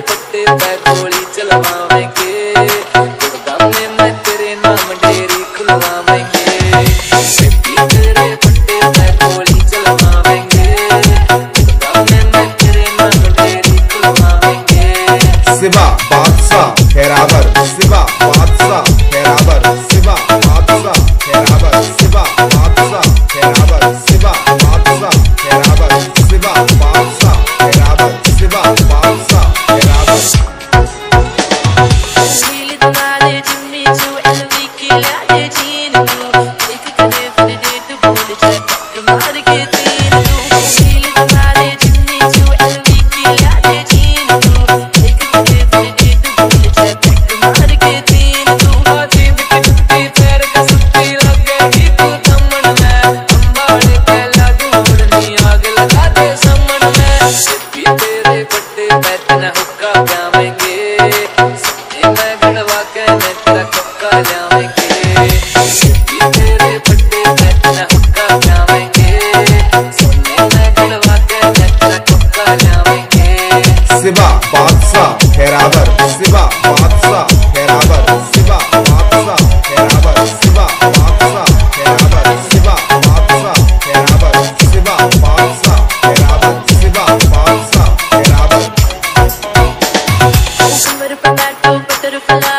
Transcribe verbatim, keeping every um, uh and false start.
पट्टे पे गोली चलवाएंगे, गुड़गांव में मैं तेरे नाम डेरी खुलवाएंगे। सिद्धि तेरे पट्टे पे गोली चलवाएंगे, गुड़गांव में मैं तेरे नाम डेरी खुलवाएंगे। शिवा बादशाह खैरावर, शिवा बादशाह खैरावर, शिवा बादशाह खैरावर, शिवा बादशाह खैरावर, शिवा बादशाह खैरावर, शिवा बादशाह खैरावर, शिवा बादशाह खैरावर। शिवा बादशाह खैरावर, शिवा बादशाह खैरावर, शिवा बादशाह खैरावर, शिवा बादशाह खैरावर, शिवा बादशाह खैरावर, शिवा बादशाह खैरावर, शिवा बादशाह खैरावर।